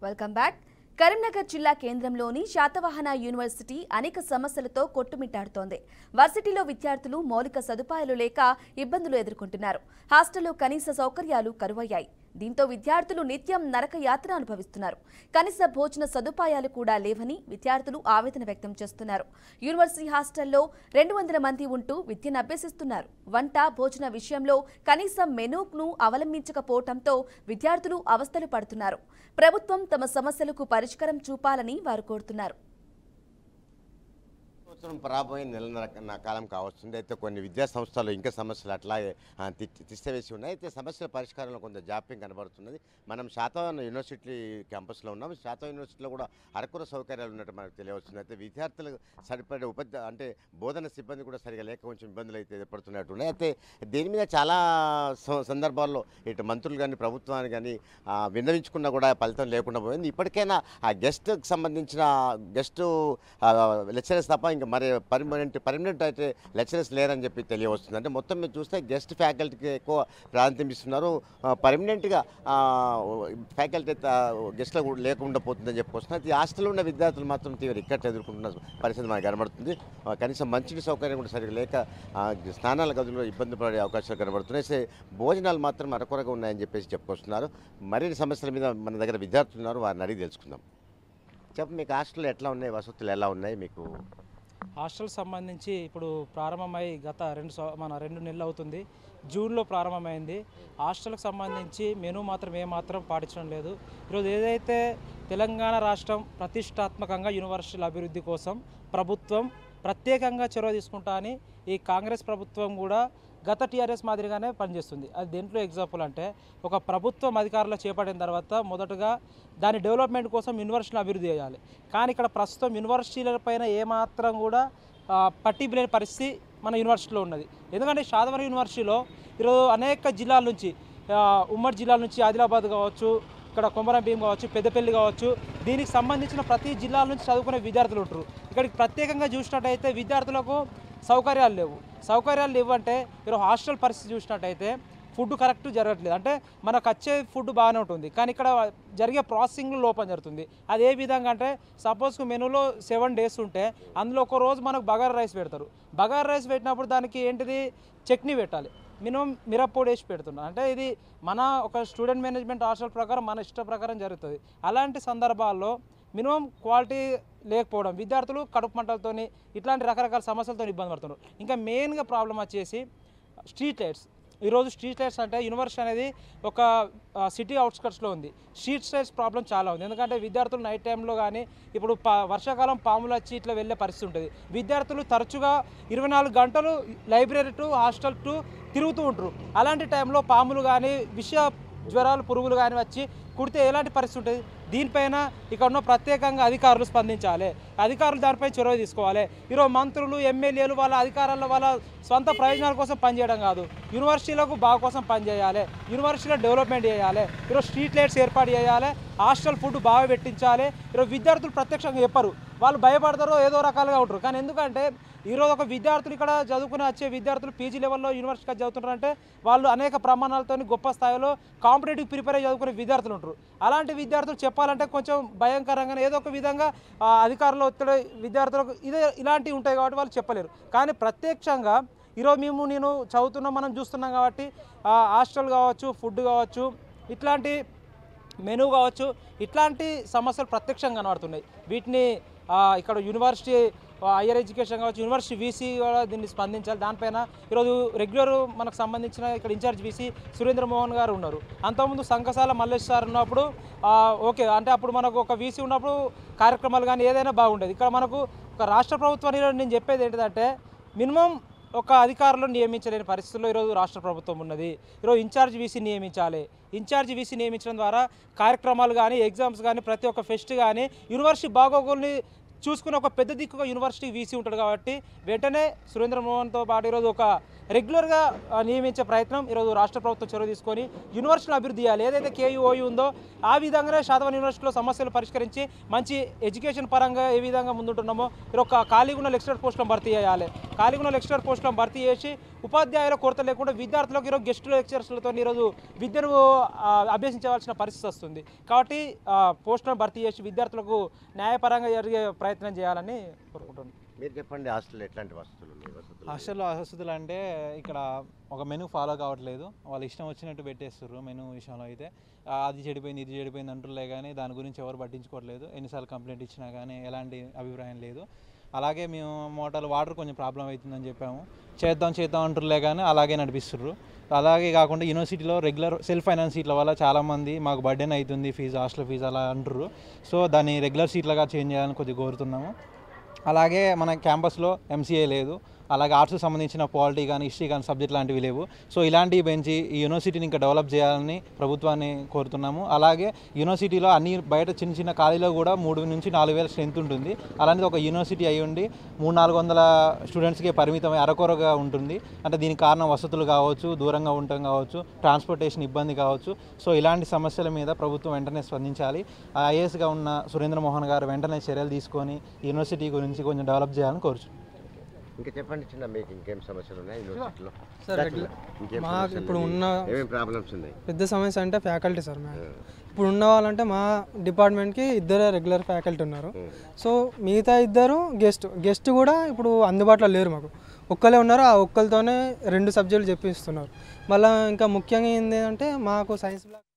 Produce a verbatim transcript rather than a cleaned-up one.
Welcome back. Karimnagar జిల్లా కేంద్రంలోని Satavahana university అనేక సమస్యలతో కొట్టుమిట్టాడుతోంది. వర్సిటీలో విద్యార్థులు మౌలిక సదుపాయాలు లేక ఇబ్బందులు ఎదుర్కొంటున్నారు. హాస్టల్లో కనీస సౌకర్యాలు కరువయ్యాయి. దీంతో విద్యార్థులు నిత్యం నరక యాత్ర అనుభవిస్తున్నారు. కనీస భోజన సదుపాయాలు కూడా లేవని విద్యార్థులు ఆవేదన వ్యక్తం చేస్తున్నారు. యూనివర్సిటీ హాస్టల్లో రెండు వందల మంది ఉంటూ విద్యను అభ్యసిస్తున్నారు. వంట భోజన విషయంలో కనీసం మెనూను అవలంబించకపోవడంతో విద్యార్థులు అవస్థలు పడుతున్నారు. ప్రభుత్వం తమ సమస్యలకు పరిష్కారం చూపాలని వారు కోరుతున్నారు. రాబోయే నెలన్నర కాలం కావస్తుంది. అయితే కొన్ని విద్యా సంస్థలు ఇంకా సమస్యలు అట్లాగే తిష్టవేసి ఉన్నాయి. అయితే సమస్యల పరిష్కారంలో కొంత జాప్యం కనబడుతున్నది. మనం శాతవాహన యూనివర్సిటీ క్యాంపస్లో ఉన్నాం. శాతవాహన యూనివర్సిటీలో కూడా అరకొర సౌకర్యాలు ఉన్నట్టు మనకు తెలియవస్తుంది. అయితే విద్యార్థులకు సరిపడే ఉపాధ్యాయ అంటే బోధన సిబ్బంది కూడా సరిగా లేక కొంచెం ఇబ్బందులు అయితే ఏర్పడుతున్నట్టు ఉన్నాయి. అయితే దీని మీద చాలా సందర్భాల్లో ఇటు మంత్రులు కానీ ప్రభుత్వాన్ని కానీ విన్నవించుకున్నా కూడా ఫలితం లేకుండా పోయింది. ఇప్పటికైనా ఆ గెస్ట్కి సంబంధించిన గెస్ట్ లెక్చరర్స్ తప్ప ఇంకా మరి పర్మనెంట్ పర్మనెంట్ అయితే లెక్చరర్స్ లేరని చెప్పి తెలియవస్తుంది. అంటే మొత్తం మీరు చూస్తే గెస్ట్ ఫ్యాకల్టీకి ఎక్కువ ప్రాధాన్యత ఇస్తున్నారు. పర్మనెంట్గా ఫ్యాకల్టీ గెస్ట్లో లేకుండా పోతుందని చెప్పుకొస్తున్నారు. ఈ హాస్టల్లో ఉన్న విద్యార్థులు మాత్రం తీవ్ర ఇక్కట్ ఎదుర్కొంటున్న పరిస్థితి మనకు కనబడుతుంది. కనీసం మంచి సౌకర్యం కూడా సరిగ్గా లేక స్నానాల గదుల్లో ఇబ్బంది పడే అవకాశాలు కనబడుతున్నాయి. భోజనాలు మాత్రం అరకొరగా ఉన్నాయని చెప్పేసి చెప్పుకొస్తున్నారు. మరిన్ని సమస్యల మీద మన దగ్గర విద్యార్థులు ఉన్నారు, వారిని అడిగి తెలుసుకుందాం. చెప్పు, మీకు హాస్టల్లో ఎట్లా ఉన్నాయి, వసతులు ఎలా ఉన్నాయి? మీకు హాస్టల్ సంబంధించి ఇప్పుడు ప్రారంభమై గత రెండు మన రెండు నెలలు అవుతుంది. జూన్లో ప్రారంభమైంది. హాస్టల్కి సంబంధించి మెనూ మాత్రం ఏమాత్రం పాటించడం లేదు. ఈరోజు ఏదైతే తెలంగాణ రాష్ట్రం ప్రతిష్టాత్మకంగా యూనివర్సిటీల అభివృద్ధి కోసం ప్రభుత్వం ప్రత్యేకంగా చొరవ తీసుకుంటా అని ఈ కాంగ్రెస్ ప్రభుత్వం కూడా గత టీఆర్ఎస్ మాదిరిగానే పనిచేస్తుంది. అది దేంట్లో ఎగ్జాంపుల్ అంటే, ఒక ప్రభుత్వం అధికారంలో చేపట్టిన తర్వాత మొదటగా దాని డెవలప్మెంట్ కోసం యూనివర్సిటీని అభివృద్ధి చేయాలి. కానీ ఇక్కడ ప్రస్తుతం యూనివర్సిటీలపైన ఏమాత్రం కూడా పట్టింపు లేని పరిస్థితి మన యూనివర్సిటీలో ఉన్నది. ఎందుకంటే శాతవాహన యూనివర్సిటీలో ఈరోజు అనేక జిల్లాల నుంచి, ఉమ్మడి జిల్లాల నుంచి ఆదిలాబాద్ కావచ్చు, ఇక్కడ కొమరం భీం కావచ్చు, పెద్దపల్లి కావచ్చు, దీనికి సంబంధించిన ప్రతి జిల్లాల నుంచి చదువుకునే విద్యార్థులు ఉంటారు. ఇక్కడికి ప్రత్యేకంగా చూసినట్టయితే విద్యార్థులకు సౌకర్యాలు లేవు. సౌకర్యాలు లేవంటే ఈరోజు హాస్టల్ పరిస్థితి చూసినట్టయితే ఫుడ్ కరెక్ట్ జరగట్లేదు. అంటే మనకు వచ్చే ఫుడ్ బాగానే ఉంటుంది, కానీ ఇక్కడ జరిగే ప్రాసెసింగ్లో లోపం జరుగుతుంది. అది ఏ విధంగా అంటే, సపోజ్కు మెనూలో సెవెన్ డేస్ ఉంటే అందులో ఒక రోజు మనకు బగారా రైస్ పెడతారు. బగారా రైస్ పెట్టినప్పుడు దానికి ఏంటిది చట్నీ పెట్టాలి, మినిమం మిరప్పొడి వేసి పెడుతున్నా. అంటే ఇది మన ఒక స్టూడెంట్ మేనేజ్మెంట్ హాస్టల్ ప్రకారం మన ఇష్ట ప్రకారం జరుగుతుంది. అలాంటి సందర్భాల్లో మినిమం క్వాలిటీ లేకపోవడం, విద్యార్థులు కడుపు మంటలతోని ఇట్లాంటి రకరకాల సమస్యలతో ఇబ్బంది పడుతున్నారు. ఇంకా మెయిన్గా ప్రాబ్లం వచ్చేసి స్ట్రీట్ లైట్స్. ఈరోజు స్ట్రీట్ లైట్స్ అంటే యూనివర్సిటీ అనేది ఒక సిటీ అవుట్స్కట్స్లో ఉంది. స్ట్రీట్ లైట్స్ ప్రాబ్లం చాలా ఉంది. ఎందుకంటే విద్యార్థులు నైట్ టైంలో కానీ, ఇప్పుడు పా వర్షాకాలం పాములు వచ్చి ఇట్లా వెళ్ళే పరిస్థితి ఉంటుంది. విద్యార్థులు తరచుగా ఇరవై నాలుగు గంటలు లైబ్రరీ టు హాస్టల్ టు తిరుగుతూ ఉంటారు. అలాంటి టైంలో పాములు కానీ, విష జ్వరాలు, పురుగులు కానీ వచ్చి కుడితే ఎలాంటి పరిస్థితి ఉంటుంది? దీనిపైన ఇక్కడ ఉన్న ప్రత్యేకంగా అధికారులు స్పందించాలి. అధికారులు దానిపై చొరవ తీసుకోవాలి. ఈరోజు మంత్రులు, ఎమ్మెల్యేలు వాళ్ళ అధికారాల్లో వాళ్ళ సొంత ప్రయోజనాల కోసం పనిచేయడం కాదు, యూనివర్సిటీలకు బాగు కోసం పనిచేయాలి. యూనివర్సిటీలో డెవలప్మెంట్ చేయాలి. ఈరోజు స్ట్రీట్ లైట్స్ ఏర్పాటు చేయాలి. హాస్టల్ ఫుడ్ బాగా పెట్టించాలి. ఈరోజు విద్యార్థులు ప్రత్యక్షంగా చెప్పరు, వాళ్ళు భయపడతారో ఏదో రకాలుగా ఉంటారు. కానీ ఎందుకంటే ఈరోజు ఒక విద్యార్థులు ఇక్కడ చదువుకుని వచ్చే విద్యార్థులు పీజీ లెవెల్లో యూనివర్సిటీకి చదువుతున్నారంటే వాళ్ళు అనేక ప్రమాణాలతో గొప్ప స్థాయిలో కాంపిటేటివ్ ప్రిపేర్ అయ్యి చదువుకునే విద్యార్థులు ఉంటారు. అలాంటి విద్యార్థులు చెప్పాలంటే కొంచెం భయంకరంగానే ఏదో ఒక విధంగా అధికారులు ఒత్తిడి విద్యార్థులకు ఇదే ఇలాంటివి ఉంటాయి కాబట్టి వాళ్ళు చెప్పలేరు. కానీ ప్రత్యక్షంగా ఈరోజు మేము నేను చదువుతున్నాం, మనం చూస్తున్నాం కాబట్టి హాస్టల్ కావచ్చు, ఫుడ్ కావచ్చు, ఇట్లాంటి మెనూ కావచ్చు, ఇట్లాంటి సమస్యలు ప్రత్యక్షంగా కనబడుతున్నాయి. వీటిని ఇక్కడ యూనివర్సిటీ హైయర్ ఎడ్యుకేషన్ కావచ్చు, యూనివర్సిటీ వీసీ కూడా దీన్ని స్పందించాలి. దానిపైన ఈరోజు రెగ్యులర్ మనకు సంబంధించిన ఇక్కడ ఇన్ఛార్జ్ వీసీ సురేంద్ర మోహన్ గారు ఉన్నారు. అంతకుముందు సంఘశాల మల్లేష్ సార్ ఉన్నప్పుడు ఓకే, అంటే అప్పుడు మనకు ఒక వీసీ ఉన్నప్పుడు కార్యక్రమాలు కానీ ఏదైనా బాగుండేది. ఇక్కడ మనకు ఒక రాష్ట్ర ప్రభుత్వాన్ని నేను చెప్పేది ఏంటంటే, మినిమం ఒక అధికారులను నియమించలేని పరిస్థితుల్లో ఈరోజు రాష్ట్ర ప్రభుత్వం ఉన్నది. ఈరోజు ఇన్ఛార్జ్ వీసీ నియమించాలి. ఇన్ఛార్జ్ వీసీ నియమించడం ద్వారా కార్యక్రమాలు కానీ, ఎగ్జామ్స్ కానీ, ప్రతి ఒక్క ఫెస్ట్ కానీ యూనివర్సిటీ బాగోగుల్ని చూసుకుని ఒక పెద్ద దిక్కుగా యూనివర్సిటీ వీసీ ఉంటాడు. కాబట్టి వెంటనే సురేంద్ర మోహన్తో పాటు ఈరోజు ఒక రెగ్యులర్గా నియమించే ప్రయత్నం ఈరోజు రాష్ట్ర ప్రభుత్వం చొరవ తీసుకొని యూనివర్సిటీని అభివృద్ధి చేయాలి. ఏదైతే కేయూఓయూ ఉందో ఆ విధంగానే శాతవాహన యూనివర్సిటీలో సమస్యలు పరిష్కరించి మంచి ఎడ్యుకేషన్ పరంగా ఏ విధంగా ముందుంటున్నామో ఈరోజు ఖాళీగా ఉన్న లెక్చరర్ పోస్టులను భర్తీ చేయాలి. ఖాళీగా ఉన్న లెక్చరర్ పోస్టులను భర్తీ చేసి ఉపాధ్యాయుల కొరత లేకుండా విద్యార్థులకు ఈరోజు గెస్ట్ లెక్చరర్స్లతో ఈరోజు విద్యను ఆ, అభ్యసించవలసిన పరిస్థితి వస్తుంది. కాబట్టి పోస్టులను భర్తీ చేసి విద్యార్థులకు న్యాయపరంగా జరిగే ప్రయత్నం చేయాలని కోరుకుంటున్నాను. మీరు చెప్పండి, హాస్టల్ ఎట్లాంటి వసతులు ఉన్నాయి? వసతులు హాస్టల్లో వసతులు అంటే ఇక్కడ ఒక మెనూ ఫాలో కావట్లేదు, వాళ్ళు ఇష్టం వచ్చినట్టు పెట్టేస్తారు. మెనూ విషయంలో అయితే ఆ, అది చెడిపోయింది ఇది చెడిపోయింది అంటులే కానీ దాని గురించి ఎవరు పట్టించుకోవట్లేదు. ఎన్నిసార్లు కంప్లైంట్ ఇచ్చినా కానీ ఎలాంటి అభిప్రాయం లేదు. అలాగే మేము మోటార్ వాటర్ కొంచెం ప్రాబ్లం అవుతుందని చెప్పాము, చేద్దాం చేద్దాం అంటులే కానీ అలాగే నడిపిస్తుర్రు. అలాగే కాకుండా యూనివర్సిటీలో రెగ్యులర్ సెల్ఫ్ ఫైనాన్స్ సీట్ల వల్ల చాలామంది మాకు బర్డెన్ అవుతుంది ఫీజు, హాస్టల్ ఫీజు అలా అంటుర్రు. సో దాన్ని రెగ్యులర్ సీట్లుగా చేంజ్ చేయాలని కొద్దిగా కోరుతున్నాము. అలాగే మన క్యాంపస్లో ఎంసీఏ లేదు, అలాగే ఆర్ట్స్కి సంబంధించిన పాలిటీ కానీ హిస్టరీ కానీ సబ్జెక్ట్ లాంటివి లేవు. సో ఇలాంటివి పెంచి ఈ యూనివర్సిటీని ఇంకా డెవలప్ చేయాలని ప్రభుత్వాన్ని కోరుతున్నాము. అలాగే యూనివర్సిటీలో అన్ని బయట చిన్న చిన్న ఖాళీలో కూడా మూడు నుంచి నాలుగు వేల స్ట్రెంత్ ఉంటుంది. అలాంటిది ఒక యూనివర్సిటీ అయి ఉండి మూడు నాలుగు వందల స్టూడెంట్స్కి పరిమితమై అరకొరగా ఉంటుంది. అంటే దీనికి కారణం వసతులు కావచ్చు, దూరంగా ఉండటం కావచ్చు, ట్రాన్స్పోర్టేషన్ ఇబ్బంది కావచ్చు. సో ఇలాంటి సమస్యల మీద ప్రభుత్వం వెంటనే స్పందించాలి. ఐఏఎస్గా ఉన్న సురేంద్ర మోహన్ గారు వెంటనే చర్యలు తీసుకొని యూనివర్సిటీ గురించి కొంచెం డెవలప్ చేయాలని కోరుచున్నాను. ఇంకా చెప్పండి చిన్న, మీకు ఇంకేం సమస్యలు ఉన్నాయి యూనివర్సిటీలో? సార్ ఇంకేం మాకు సమస్యలు ఇప్పుడు ఉన్నాయి? ఉన్న ఏమేమి ప్రాబ్లమ్స్ ఉన్నాయి? పెద్ద సమస్య అంటే ఫ్యాకల్టీ సార్. మ్యామ్ ఇప్పుడు ఉన్న వాళ్ళంటే మా డిపార్ట్మెంట్కి ఇద్దరే రెగ్యులర్ ఫ్యాకల్టీ ఉన్నారు. సో మిగతా ఇద్దరు గెస్ట్ గెస్ట్ కూడా ఇప్పుడు అందుబాటులో లేరు. మాకు ఒక్కలే ఉన్నారు, ఆ ఒక్కరితోనే రెండు సబ్జెక్టులు చెప్పిస్తున్నారు. మళ్ళీ ఇంకా ముఖ్యంగా ఏంటి అంటే మాకు సైన్స్ బ్లాక్